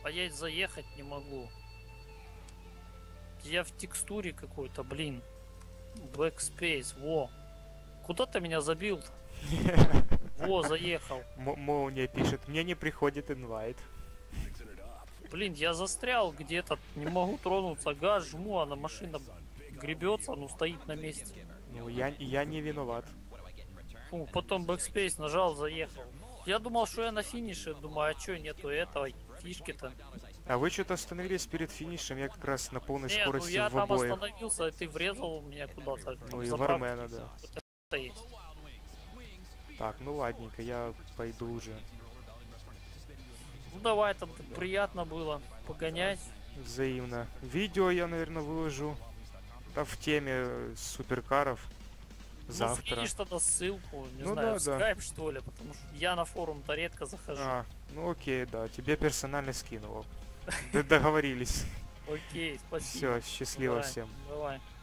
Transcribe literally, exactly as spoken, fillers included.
А я заехать не могу. Я в текстуре какой-то, блин. Backspace, во. Куда ты меня забил? Во, заехал. Молния пишет, мне не приходит инвайт. Блин, я застрял где-то, не могу тронуться, газ жму, а на машина гребется, ну стоит на месте. Ну, я, я не виноват. Фу, потом Backspace нажал, заехал. Я думал, что я на финише, думаю, а чё нету этого фишки-то? А вы что-то остановились перед финишем, я как раз на полной Нет, ну скорости я в там обоих. остановился, и ты врезал меня куда-то. Ну и Заправки. Вармена, да. Вот это есть. Так, ну ладненько, я пойду уже. Ну давай, там приятно было погонять. Взаимно. Видео я, наверное, выложу. Да, в теме суперкаров. Завтра. Ну, скинешь тогда ссылку, не Ну знаю, да, в да. скайп, что ли, потому что я на форум-то редко захожу. А, ну окей, да, тебе персонально скинул. Договорились. Окей, спасибо. Все, счастливо Давай, всем. давай.